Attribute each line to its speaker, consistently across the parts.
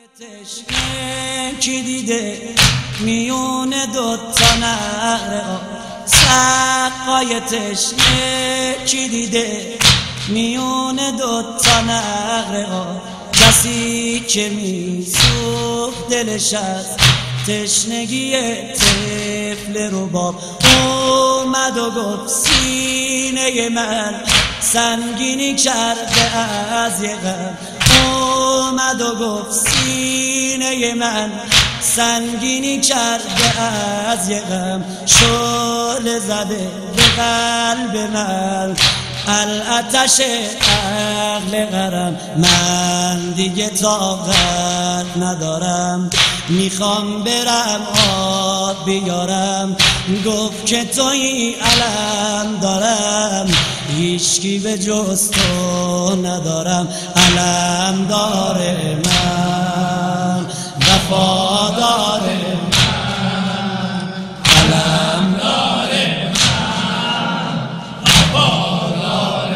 Speaker 1: تشنه کی دیده میون دوتا نهر آب، سقای تشنه کی دیده میون دوتا نهر آب. کسی که میسوخت دلش از تشنگی طفل رباب، اومد و گفت سینه من سنگینی کرده از یه غم. اومد و گفت سینه من سنگینی کرده از یه غم. شعله زده به قلب من الاتش عقل غرم. من دیگه طاقت ندارم، میخوام برم آب بیارم. گفت که توی علم دارم، هیچکی به جز تو ندارم. علم داره من، وفادار من. علم داره من، وفادار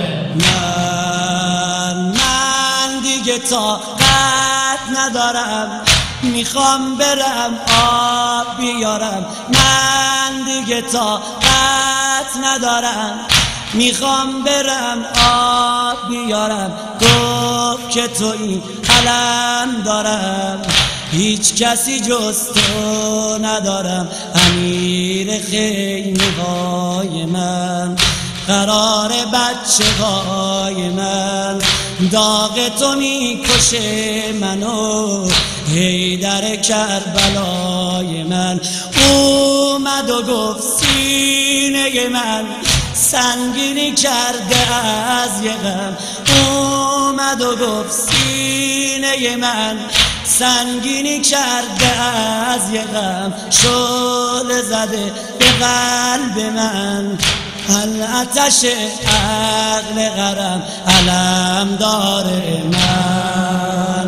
Speaker 1: من دیگه طاقت ندارم، میخوام برم آب بیارم. من دیگه طاقت ندارم، میخوام برم آب بیارم. گفت که تو این علم دارم، هیچ کسی جز تو ندارم. امیر خیمه های من، قرار بچه های من، داغ تو میکشه منو، حیدر کربلای من. اومد و گفت سینه من سنگینی کرده از یه غم. اومد و گفت سینه من سنگینی کرده از یه غم. شعله زده به قلب من الاتش عقل غرم. علم داره من،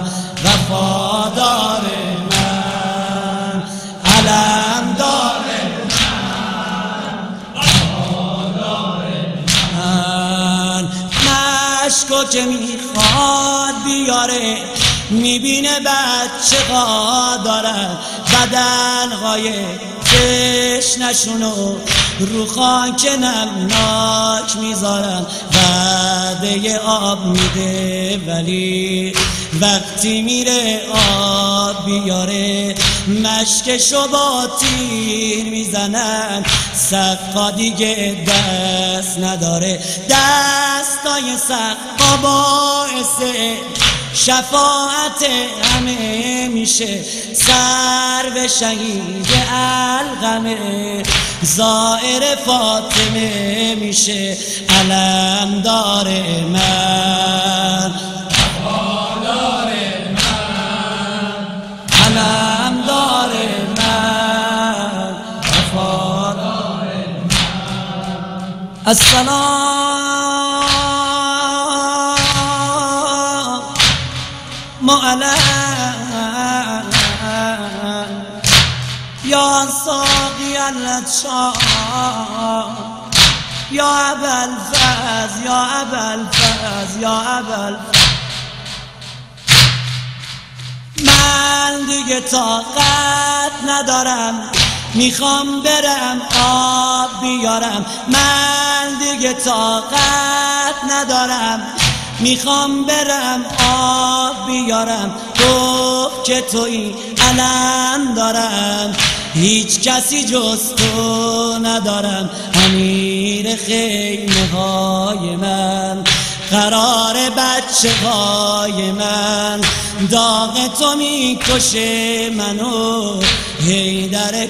Speaker 1: وفادار من. علم داره من، وفادار من. مشکو که میخواد بیاره، میبینه بچه ها دارن بدنهای تشنشونو رو خاک نمناک میذارن. وعده آب میده ولی وقتی میره آب بیاره، مشکشو با تیر میزنن. سقا دیگه دست نداره، دستای سقا باعث شفاعت همه میشه. سر به شهید القمه، زائر فاطمه میشه. علم داره من، وفادار من. علم داره من، وفادار من. السلام معلم یا ساقی الاشام، یا ابوالفضل، یا ابوالفضل، یا ابوالفضل. من دیگه طاقت ندارم، میخوام برم آب بیارم. من دیگه طاقت ندارم، میخوام برم آب بیارم. گفت که توی علم دارم، هیچ کسی جز تو ندارم. امیر خیمه های من، قرار بچه های من، داغ تو میکشه منو، حیدر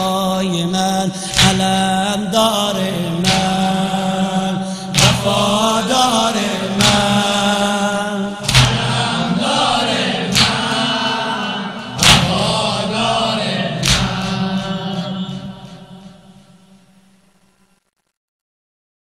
Speaker 1: کربلای من. علم داره من، وفا